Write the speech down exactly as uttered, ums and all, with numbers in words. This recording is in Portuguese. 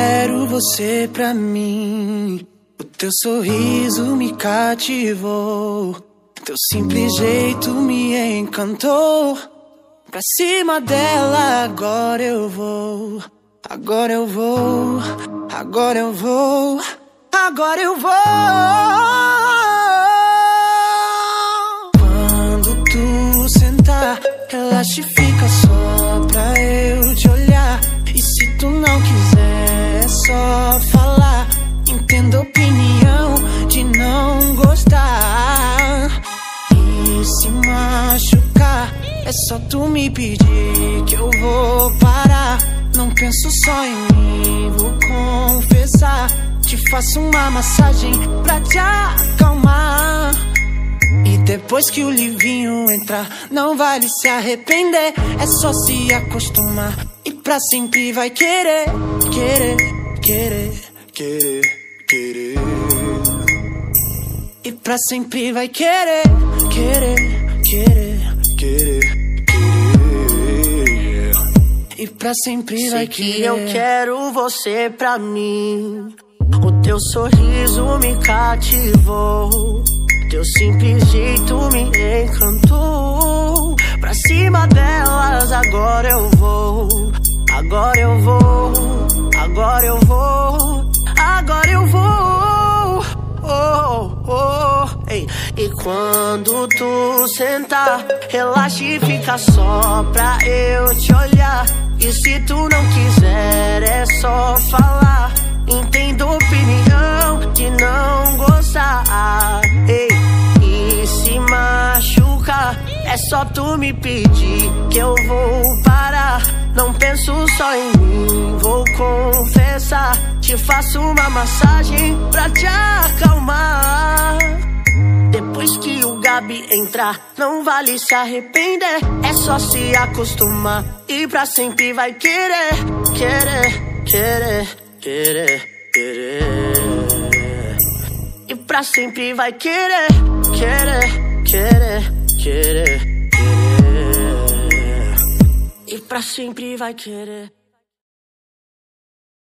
quero você pra mim. O teu sorriso me cativou, teu simples jeito me encantou. Pra cima dela agora eu vou, agora eu vou, agora eu vou, agora eu vou. Quando tu sentar, relaxa e fica só pra eu te olhar. E se tu não quiser, é só falar. Entendo a opinião de não gostar. E se machucar, é só tu me pedir que eu vou parar. Não penso só em mim, vou confessar. Te faço uma massagem pra te acalmar. E depois que o livinho entrar, não vale se arrepender. É só se acostumar e pra sempre vai querer, querer, querer, querer, querer. E pra sempre vai querer, querer, querer, querer, querer. E pra sempre Sei vai que querer. eu quero você pra mim. O teu sorriso me cativou, teu simples jeito me encantou. Pra cima delas agora eu vou, agora eu vou, agora eu vou, agora eu vou. Oh, oh, ei. E quando tu sentar, relaxa e fica só pra eu te olhar. E se tu não quiser, é só falar. Entendo a opinião de não gostar. Ei. E se machucar, é só tu me pedir que eu vou parar. Não penso só em mim, vou confessar. Te faço uma massagem pra te acalmar. Depois que o Gabi entrar, não vale se arrepender. É só se acostumar e pra sempre vai querer, querer, querer, querer, querer. E pra sempre vai querer, querer, querer, querer, querer. E pra sempre vai querer.